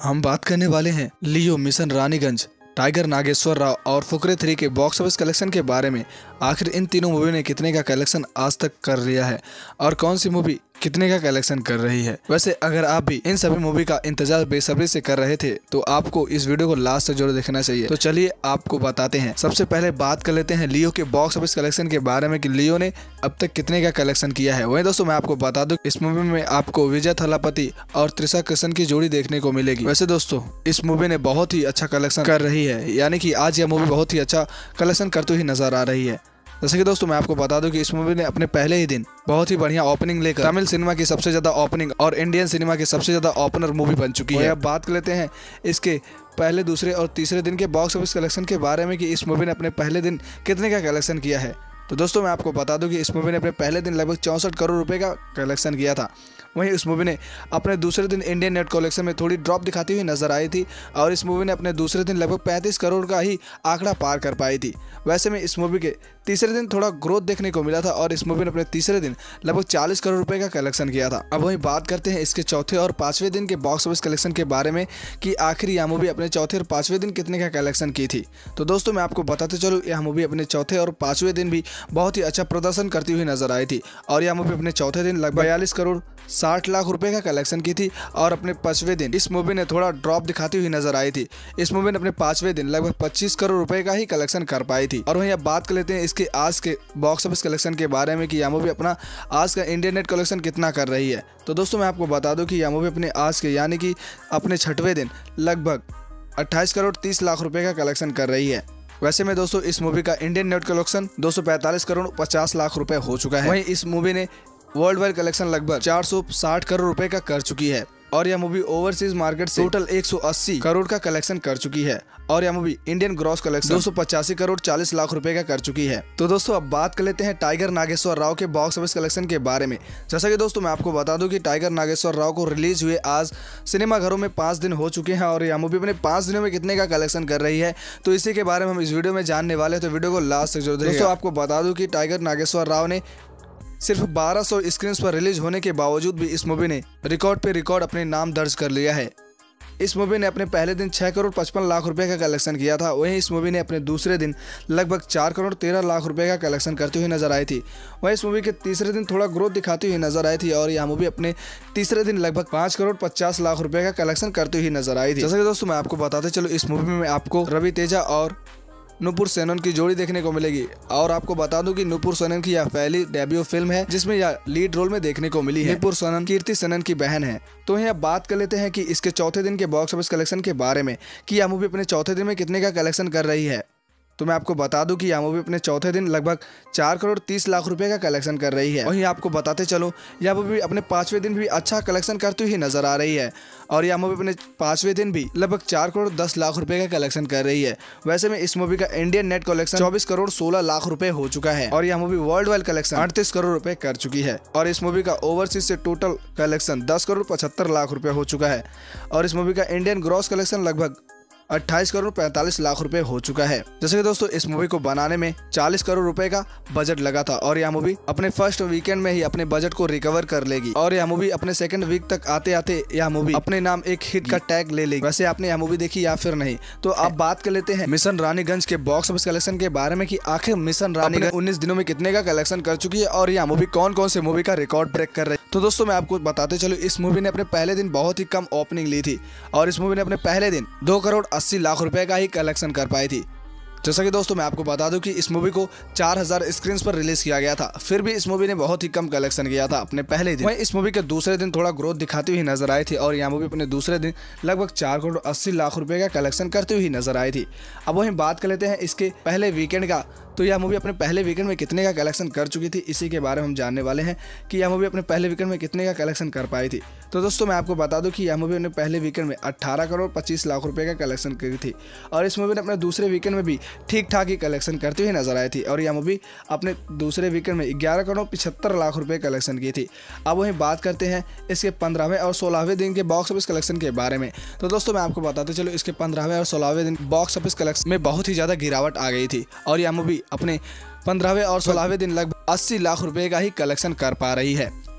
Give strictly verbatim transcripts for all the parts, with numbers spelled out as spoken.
हम बात करने वाले हैं लियो, मिशन रानीगंज, टाइगर नागेश्वर राव और फुकरे थ्री के बॉक्स ऑफिस कलेक्शन के बारे में। आखिर इन तीनों मूवी ने कितने का कलेक्शन आज तक कर लिया है और कौन सी मूवी कितने का कलेक्शन कर रही है। वैसे अगर आप भी इन सभी मूवी का इंतजार बेसब्री से कर रहे थे तो आपको इस वीडियो को लास्ट तक जरूर देखना चाहिए। तो चलिए आपको बताते हैं। सबसे पहले बात कर लेते हैं लियो के बॉक्स ऑफिस कलेक्शन के बारे में कि लियो ने अब तक कितने का कलेक्शन किया है। वहीं दोस्तों मैं आपको बता दूं, इस मूवी में आपको विजय थालापति और त्रिशा कृष्ण की जोड़ी देखने को मिलेगी। वैसे दोस्तों इस मूवी ने बहुत ही अच्छा कलेक्शन कर रही है, यानी कि आज यह मूवी बहुत ही अच्छा कलेक्शन करते हुए नजर आ रही है। जैसे कि दोस्तों मैं आपको बता दूं कि इस मूवी ने अपने पहले ही दिन बहुत ही बढ़िया ओपनिंग लेकर तमिल सिनेमा की सबसे ज्यादा ओपनिंग और इंडियन सिनेमा की सबसे ज्यादा ओपनर मूवी बन चुकी है। अब बात कर लेते हैं इसके पहले, दूसरे और तीसरे दिन के बॉक्स ऑफिस कलेक्शन के बारे में कि इस मूवी ने अपने पहले दिन कितने का कलेक्शन किया है। तो दोस्तों मैं आपको बता दूं कि इस मूवी ने अपने पहले दिन लगभग चौंसठ करोड़ रुपए का कलेक्शन किया था। वहीं इस मूवी ने अपने दूसरे दिन इंडियन नेट कलेक्शन में थोड़ी ड्रॉप दिखाती हुई नजर आई थी और इस मूवी ने अपने दूसरे दिन लगभग पैंतीस करोड़ का ही आंकड़ा पार कर पाई थी। वैसे में इस मूवी के तीसरे दिन थोड़ा ग्रोथ देखने को मिला था और इस मूवी ने अपने तीसरे दिन लगभग चालीस करोड़ रुपए का कलेक्शन किया था। अब वहीं बात करते हैं इसके चौथे और पांचवें दिन के बॉक्स ऑफिस कलेक्शन के बारे में कि आखिर यह मूवी अपने चौथे और पांचवें दिन कितने का कलेक्शन की थी। तो दोस्तों मैं आपको बताते चलूँ, यह मूवी अपने चौथे और पांचवें दिन भी बहुत ही अच्छा प्रदर्शन करती हुई नजर आई थी और यह मूवी अपने चौथे दिन लगभग बयालीस करोड़ साठ लाख रुपए का कलेक्शन की थी और अपने पांचवें दिन इस मूवी ने थोड़ा ड्रॉप दिखाती हुई नजर आई थी। इस मूवी ने अपने पांचवें दिन लगभग पच्चीस करोड़ रुपए का ही कलेक्शन कर पाई थी। और वहीं अब बात कर लेते हैं इसके आज के बॉक्स ऑफिस कलेक्शन के बारे में कि यह मूवी अपना आज का इंडियन नेट कलेक्शन कितना कर रही है। तो दोस्तों मैं आपको बता दूं कि यह मूवी अपने आज के यानी कि अपने छठवें दिन लगभग अट्ठाईस करोड़ तीस लाख रुपए का कलेक्शन कर रही है। वैसे में दोस्तों इस मूवी का इंडियन नेट कलेक्शन दो सौ पैंतालीस करोड़ पचास लाख रुपए हो चुका है। वहीं इस मूवी ने वर्ल्ड वाइड कलेक्शन लगभग चार सौ साठ करोड़ रुपए का कर चुकी है और यह मूवी ओवरसीज मार्केट से टोटल एक सौ अस्सी करोड़ का कलेक्शन कर चुकी है और यह मूवी इंडियन ग्रॉस कलेक्शन दो सौ पचासी करोड़ चालीस लाख रुपए का कर चुकी है। तो दोस्तों अब बात कर लेते हैं टाइगर नागेश्वर राव के बॉक्स ऑफिस कलेक्शन के बारे में। जैसा कि दोस्तों मैं आपको बता दूं कि टाइगर नागेश्वर राव को रिलीज हुए आज सिनेमा घरों में पांच दिन हो चुके हैं और यह मूवी अपने पांच दिनों में कितने का कलेक्शन कर रही है तो इसी के बारे में हम इस वीडियो में जानने वाले हैं। तो वीडियो को लास्ट तक जरूर देखिएगा। दोस्तों आपको बता दूं कि टाइगर नागेश्वर राव ने सिर्फ बारह सौ स्क्रीन पर रिलीज होने के बावजूद भी इस मूवी ने रिकॉर्ड पे रिकॉर्ड अपने नाम दर्ज कर लिया है। इस मूवी ने अपने पहले दिन छह करोड़ पचपन लाख रुपए का कलेक्शन किया था। वहीं इस मूवी ने अपने दूसरे दिन लगभग चार करोड़ तेरह लाख रुपए का कलेक्शन करती हुई नजर आई थी। वहीं इस मूवी के तीसरे दिन थोड़ा ग्रोथ दिखाती हुई नजर आई थी और यह मूवी अपने तीसरे दिन लगभग पाँच करोड़ पचास लाख रुपए का कलेक्शन करती हुई नजर आई थी। जैसे कि दोस्तों मैं आपको बताते चलो, इस मूवी में आपको रवि तेजा और नुपुर सेनन की जोड़ी देखने को मिलेगी और आपको बता दूं कि नुपुर सेनन की यह पहली डेब्यू फिल्म है जिसमें यह लीड रोल में देखने को मिली है। नुपुर सेनन कीर्ति सेनन की बहन है। तो यहाँ बात कर लेते हैं कि इसके चौथे दिन के बॉक्स ऑफिस कलेक्शन के बारे में कि यह मूवी अपने चौथे दिन में कितने का कलेक्शन कर रही है। तो मैं आपको बता दूं कि यह मूवी अपने चौथे दिन लगभग चार करोड़ तीस लाख रुपए का कलेक्शन कर रही है। वहीं आपको बताते चलो, यह मूवी अपने पांचवें दिन भी अच्छा कलेक्शन करती हुई नजर आ रही है और यह मूवी अपने पांचवें दिन भी लगभग चार करोड़ दस लाख रुपए का कलेक्शन कर रही है। वैसे में इस मूवी का इंडियन नेट कलेक्शन चौबीस करोड़ सोलह लाख रुपए हो चुका है और यह मूवी वर्ल्ड वाइड कलेक्शन अड़तीस करोड़ रुपए कर चुकी है और इस मूवी का ओवरसीज से टोटल कलेक्शन दस करोड़ पचहत्तर लाख रुपए हो चुका है और इस मूवी का इंडियन ग्रॉस कलेक्शन लगभग अट्ठाईस करोड़ पैंतालीस लाख रुपए हो चुका है। जैसे कि दोस्तों इस मूवी को बनाने में चालीस करोड़ रुपए का बजट लगा था और यह मूवी अपने फर्स्ट वीकेंड में ही अपने बजट को रिकवर कर लेगी और यह मूवी अपने सेकंड वीक तक आते आते यह मूवी अपने नाम एक हिट का टैग ले लेगी। वैसे आपने यह मूवी देखी या फिर नहीं, तो अब बात कर लेते हैं मिशन रानीगंज के बॉक्स ऑफिस कलेक्शन के बारे में कि आखिर मिशन रानीगंज उन्नीस दिनों में कितने का कलेक्शन कर चुकी है और यह मूवी कौन कौन से मूवी का रिकॉर्ड ब्रेक कर रही है। तो दोस्तों मैं आपको बताते चलो, इस मूवी ने अपने पहले दिन बहुत ही कम ओपनिंग ली थी और इस मूवी ने अपने पहले दिन दो करोड़ अस्सी लाख रुपए का ही कलेक्शन कर पाई थी। जैसा कि दोस्तों मैं आपको बता दूं कि इस मूवी को चार हज़ार स्क्रीन पर रिलीज किया गया था, फिर भी इस मूवी ने बहुत ही कम कलेक्शन किया था अपने पहले दिन। वहीं इस मूवी के दूसरे दिन थोड़ा ग्रोथ दिखाती हुई नजर आई थी और यह मूवी अपने दूसरे दिन लगभग चार करोड़ अस्सी लाख रुपए का कलेक्शन करती हुई नजर आई थी। अब वहीं बात कर लेते हैं इसके पहले वीकेंड का, तो यह मूवी अपने पहले वीकेंड में कितने का कलेक्शन कर चुकी थी, इसी के बारे में हम जानने वाले हैं कि यह मूवी अपने पहले वीकेंड में कितने का कलेक्शन कर पाई थी। तो दोस्तों मैं आपको बता दूं कि यह मूवी अपने पहले वीकेंड में अट्ठारह करोड़ पच्चीस लाख रुपए का कलेक्शन की थी और इस मूवी ने अपने दूसरे वीकेंड में भी ठीक ठाक ही कलेक्शन करती हुई नजर आई थी और यह मूवी अपने दूसरे वीकेंड में ग्यारह करोड़ पिछहत्तर लाख रुपए कलेक्शन की थी। अब वहीं बात करते हैं इसके पंद्रहवें और सोलहवें दिन के बॉक्स ऑफिस कलेक्शन के बारे में। तो दोस्तों मैं आपको बताते चलो, इसके पंद्रहवें और सोलहवें दिन बॉक्स ऑफिस कलेक्शन में बहुत ही ज्यादा गिरावट आ गई थी और यह मूवी अपने पंद्रहवें और सोलहवें दिन लगभग अस्सी लाख रुपए का ही कलेक्शन कर पा रही है।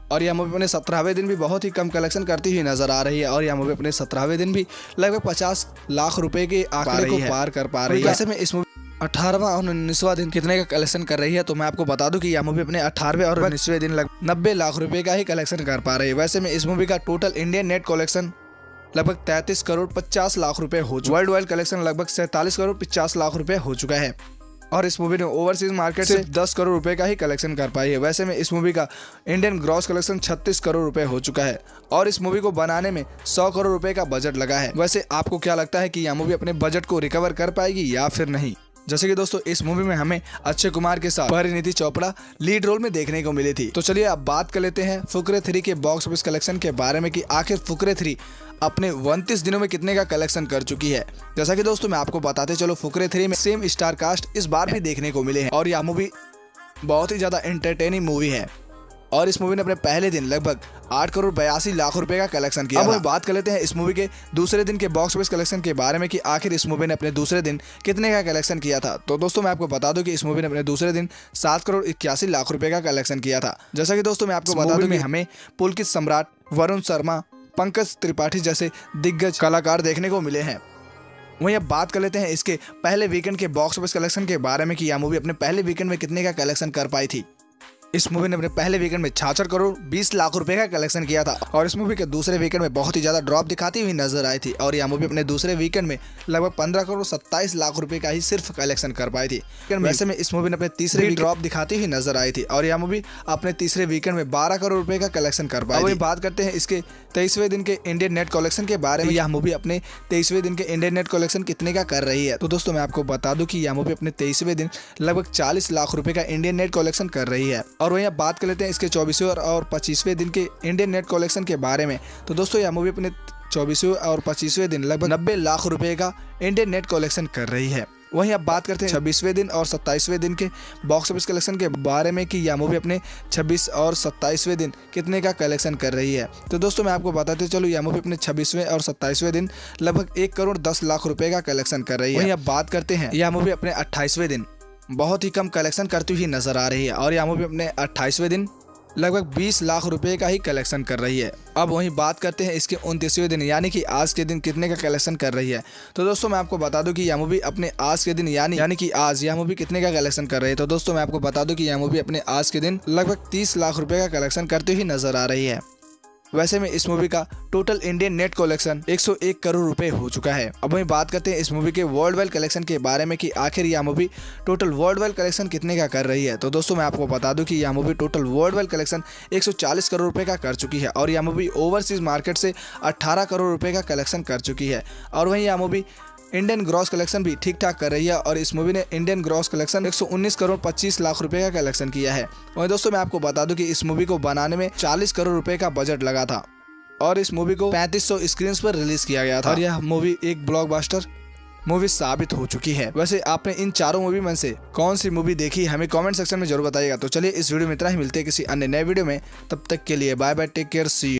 और यह मूवी अपने सत्रहवें दिन भी बहुत ही कम कलेक्शन करती हुई नजर आ रही है और यह मूवी अपने सत्रहवें दिन भी लगभग पचास लाख रुपए के आंकड़े को पार कर पा रही है। ऐसे में इस मूवी अठारहवां और उन्नीसवां दिन कितने का कलेक्शन कर रही है, तो मैं आपको बता दूं कि यह मूवी अपने अठारहवें और उन्नीसवें दिन लगभग नब्बे लाख रुपए का ही कलेक्शन कर पा रही है। वैसे में इस मूवी का टोटल इंडियन नेट कलेक्शन लगभग तैंतीस करोड़ पचास लाख रुपए हो चुका है। वर्ल्ड वाइड कलेक्शन लगभग सैंतालीस करोड़ पचास लाख रुपए हो चुका है और इस मूवी ने ओवरसीज मार्केट से दस करोड़ रुपए का ही कलेक्शन कर पाई है। वैसे में इस मूवी का इंडियन ग्रॉस कलेक्शन छत्तीस करोड़ रुपए हो चुका है और इस मूवी को बनाने में सौ करोड़ रुपए का बजट लगा है। वैसे आपको क्या लगता है कि यह मूवी अपने बजट को रिकवर कर पाएगी या फिर नहीं? जैसे कि दोस्तों इस मूवी में हमें अक्षय कुमार के साथ परिणीति चोपड़ा लीड रोल में देखने को मिली थी। तो चलिए अब बात कर लेते हैं फुकरे थ्री के बॉक्स ऑफिस कलेक्शन के बारे में कि आखिर फुकरे थ्री अपने उनतीस दिनों में कितने का कलेक्शन कर चुकी है। जैसा कि दोस्तों मैं आपको बताते चलो, फुकरे थ्री में सेम स्टार कास्ट इस बार भी देखने को मिले हैं और यह मूवी बहुत ही ज्यादा एंटरटेनिंग मूवी है और इस मूवी ने अपने पहले दिन लगभग आठ करोड़ बयासी लाख रुपए का कलेक्शन किया। अब हम बात कर लेते हैं इस मूवी के दूसरे दिन के बॉक्स ऑफिस कलेक्शन के बारे में कि आखिर इस मूवी ने अपने दूसरे दिन कितने का कलेक्शन किया था। तो दोस्तों मैं आपको बता दूं कि इस मूवी ने अपने दूसरे दिन सात करोड़ इक्यासी लाख रुपए का कलेक्शन किया था। जैसा कि दोस्तों मैं आपको बता दूं कि हमें पुलकित सम्राट, वरुण शर्मा, पंकज त्रिपाठी जैसे दिग्गज कलाकार देखने को मिले हैं। वहीं अब बात कर लेते हैं इसके पहले वीकेंड के बॉक्स ऑफिस कलेक्शन के बारे में कि यह मूवी अपने पहले वीकेंड में कितने का कलेक्शन कर पाई थी। इस मूवी ने अपने पहले वीकेंड में छियासठ करोड़ बीस लाख रुपए का कलेक्शन किया था और इस मूवी के दूसरे वीकेंड में बहुत ही ज्यादा ड्रॉप दिखाती हुई नजर आई थी और यह मूवी अपने दूसरे वीकेंड में लगभग पंद्रह करोड़ सत्ताईस लाख रुपए का ही सिर्फ कलेक्शन कर पाई थी। वैसे में इस मूवी ने अपने तीसरे ड्रॉप दिखाती हुई नजर आई थी और यह मूवी अपने तीसरे वीकेंड में बारह करोड़ रुपए का कलेक्शन कर पाई। वही बात करते हैं इसके तेईसवें दिन के इंडियन नेट कलेक्शन के बारे में। यह मूवी अपने तेईसवें दिन के इंडियन नेट कलेक्शन कितने का कर रही है। तो दोस्तों मैं आपको बता दूं कि यह मूवी अपने तेईसवें दिन लगभग चालीस लाख रुपए का इंडियन नेट कलेक्शन कर रही है। और वहीं बात कर लेते हैं इसके चौबीसवें और पच्चीसवें दिन के इंडियन नेट कलेक्शन के बारे में। तो दोस्तों यह मूवी अपने चौबीसवें और पच्चीसवें दिन लगभग नब्बे लाख रुपए का इंडियन नेट कलेक्शन कर रही है। वहीं अब बात करते हैं छब्बीसवें दिन और सत्ताईसवें दिन के बॉक्स ऑफिस कलेक्शन के बारे में कि यह मूवी अपने छब्बीस और सत्ताईसवें दिन कितने का कलेक्शन कर रही है। तो दोस्तों मैं आपको बताते चलो, यह मूवी अपने छब्बीसवें और सत्ताईसवें दिन लगभग एक करोड़ दस लाख रुपए का कलेक्शन कर रही है। वहीं अब बात करते हैं यह मूवी अपने अट्ठाईसवें दिन बहुत ही कम कलेक्शन करती हुई नजर आ रही है और यह मूवी अपने अट्ठाईसवें दिन लगभग बीस लाख रुपए का ही कलेक्शन कर रही है। अब वहीं बात करते हैं इसके उनतीसवें दिन यानी कि आज के दिन कितने का कलेक्शन कर रही है। तो दोस्तों मैं आपको बता दूं कि यह मूवी अपने आज के दिन यानी यानी कि आज यह मूवी कितने का कलेक्शन कर रही है। तो दोस्तों मैं आपको बता दूं कि यह मूवी अपने आज के दिन लगभग तीस लाख रुपए का कलेक्शन करती हुई नजर आ रही है। वैसे में इस मूवी का टोटल इंडियन नेट कलेक्शन एक सौ एक करोड़ रुपए हो चुका है। अब वहीं बात करते हैं इस मूवी के वर्ल्ड वाइड कलेक्शन के बारे में कि आखिर यह movie total worldwide collection कितने का कर रही है। तो दोस्तों मैं आपको बता दूं कि यह movie total worldwide collection एक सौ चालीस करोड़ रुपए का कर चुकी है और यह मूवी ओवरसीज मार्केट से अठारह करोड़ रुपए का कलेक्शन कर चुकी है। और वहीं यह मूवी इंडियन ग्रॉस कलेक्शन भी ठीक ठाक कर रही है और इस मूवी ने इंडियन ग्रॉस कलेक्शन एक सौ उन्नीस करोड़ पच्चीस लाख रुपए का कलेक्शन किया है। वहीं दोस्तों मैं आपको बता दूं कि इस मूवी को बनाने में चालीस करोड़ रुपए का बजट लगा था और इस मूवी को पैंतीस सौ स्क्रीन पर रिलीज किया गया था और यह मूवी एक ब्लॉकबस्टर मूवी साबित हो चुकी है। वैसे आपने इन चारों मूवी में से कौन सी मूवी देखी हमें कमेंट सेक्शन में जरूर बताइएगा। तो चलिए इस वीडियो में इतना ही, मिलते हैं किसी अन्य नए वीडियो में, तब तक के लिए bye bye, take care, see you.